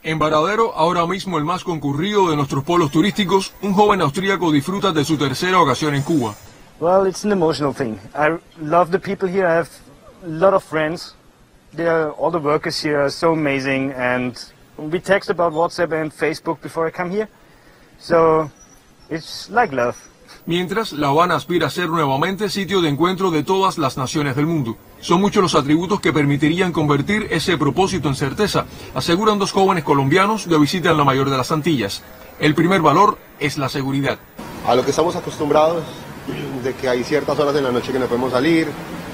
En Varadero, ahora mismo el más concurrido de nuestros polos turísticos, un joven austríaco disfruta de su tercera ocasión en Cuba. Well, it's an emotional thing. I love the people here. I have a lot of friends. All the workers here are so amazing, and we text about WhatsApp and Facebook before I come here. So it's like love. Mientras, La Habana aspira a ser nuevamente sitio de encuentro de todas las naciones del mundo. Son muchos los atributos que permitirían convertir ese propósito en certeza, aseguran dos jóvenes colombianos de visita en la mayor de las Antillas. El primer valor es la seguridad. A lo que estamos acostumbrados, de que hay ciertas horas en la noche que no podemos salir,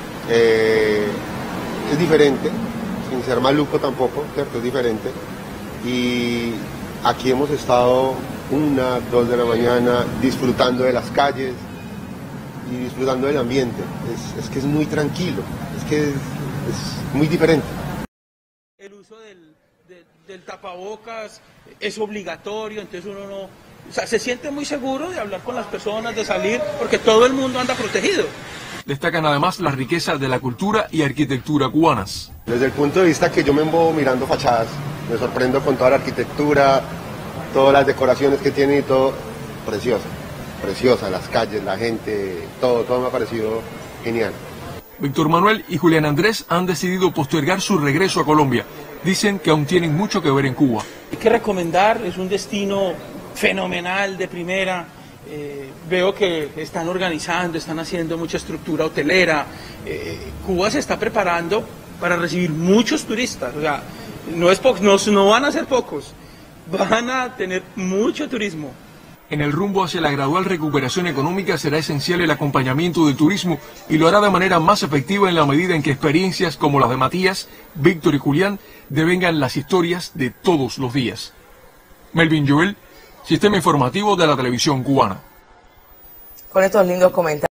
es diferente, sin ser maluco tampoco, ¿cierto? Es diferente. Y aquí hemos estado 1, 2 de la mañana disfrutando de las calles y disfrutando del ambiente. Es que es muy tranquilo, es que es muy diferente. El uso del tapabocas es obligatorio, entonces uno no, o sea, se siente muy seguro de hablar con las personas, de salir, porque todo el mundo anda protegido. Destacan además la riqueza de la cultura y arquitectura cubanas. Desde el punto de vista que yo me embobo mirando fachadas, me sorprendo con toda la arquitectura, todas las decoraciones que tiene y todo, preciosa, las calles, la gente, todo me ha parecido genial. Víctor Manuel y Julián Andrés han decidido postergar su regreso a Colombia. Dicen que aún tienen mucho que ver en Cuba. Hay que recomendar, es un destino fenomenal, de primera. Veo que están organizando, están haciendo mucha estructura hotelera. Cuba se está preparando para recibir muchos turistas. O sea, no van a ser pocos, van a tener mucho turismo. En el rumbo hacia la gradual recuperación económica será esencial el acompañamiento del turismo y lo hará de manera más efectiva en la medida en que experiencias como las de Matías, Víctor y Julián devengan las historias de todos los días. Melvin Joel, Sistema Informativo de la Televisión Cubana. Con estos lindos comentarios.